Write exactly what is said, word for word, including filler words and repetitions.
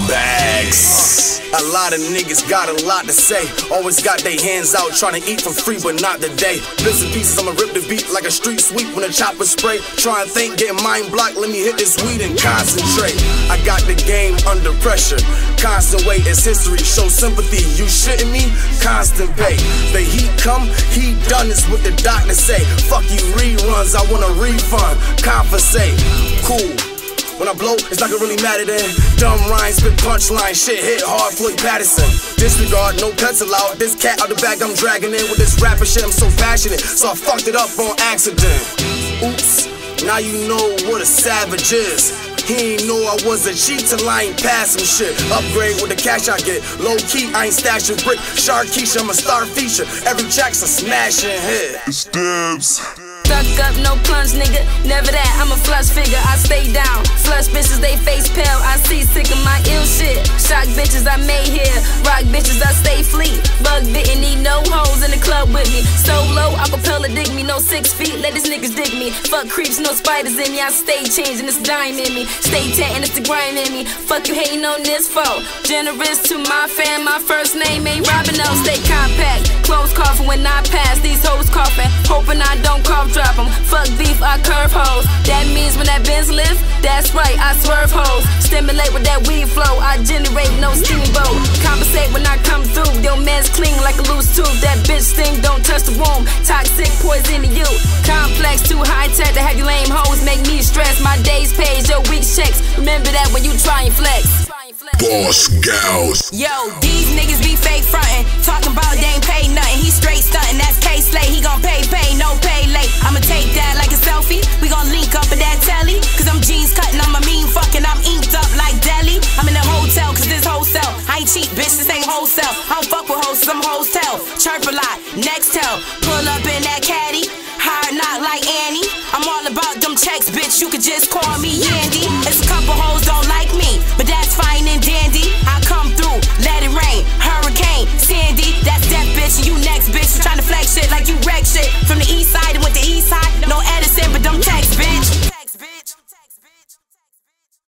bags. A lot of niggas got a lot to say. Always got their hands out trying to eat for free, but not today. Bits and pieces, I'ma rip the beat like a street sweep when a chopper spray. Try and think, getting mind blocked, let me hit this weed and concentrate. I got the game under pressure. Constant weight is history, show sympathy. You shitting me? Constant pay. The heat come, heat done is what the doctor say. Fuck you reruns, I want a refund. Compensate, cool. When I blow, it's not gonna really matter then. Dumb rhymes, spit punchline, shit hit hard, Floyd Patterson. Disregard, no cuts allowed. This cat out the bag I'm dragging in with this rapper shit. I'm so passionate, so I fucked it up on accident. Oops, now you know what a savage is. He ain't know I was a cheat till I ain't pass some shit. Upgrade with the cash I get. Low key, I ain't stashing brick. Sharkeisha, I'm a star feature. Every track's a smashing hit. It's Dibs. Stuck up, no plunge, nigga. Never that, I'm a flush figure. I stay down. Flush bitches, they face pale. I see sick of my ill shit. Shock bitches, I made here. Rock bitches, I stay fleet. Bug didn't need no hoes in the club with me. Solo, acapella dig me. No six feet, let these niggas dig me. Fuck creeps, no spiders in me. I stay changing, it's dime in me. Stay tatting, it's the grind in me. Fuck you hating on this foe. Generous to my fam, my first name ain't Robin O. Stay compact, close coughing when I pass. These hoes coughing, hoping I don't cough. Drop 'em. Fuck beef, I curve hoes. That means when that Benz lift, that's right, I swerve hoes. Stimulate with that weed flow, I generate no steamboat. Compensate when I come through, your man's clean like a loose tooth. That bitch sting, don't touch the womb. Toxic poison to you. Complex, too high tech to have you lame hoes make me stress. My days pays, your week's checks. Remember that when you try and flex. Boss Gals. Yo, these niggas be fake frontin', talking about they ain't pay nothing. He straight stuntin', that's K-Slay. He gon' pay, pay, no pay late. I'ma take that like a selfie. We gon' link up in that telly. Cause I'm jeans cuttin', I'm a mean fuckin', I'm inked up like deli. I'm in a hotel, cause this wholesale. I ain't cheap, bitch, this ain't wholesale. I don't fuck with hoes, I'm wholesale. Chirp a lot, next tell. Pull up in that caddy, hard knock like Annie. I'm all about them checks, bitch, you could just call me, yeah.